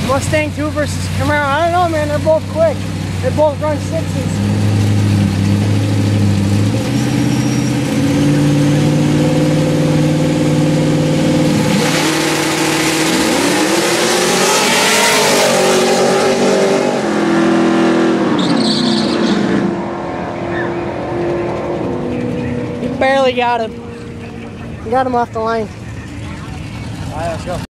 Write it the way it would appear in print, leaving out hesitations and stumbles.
Mustang 2 versus Camaro. I don't know, man. They're both quick. They both run 6s. Barely got him. We got him off the line. All right, let's go.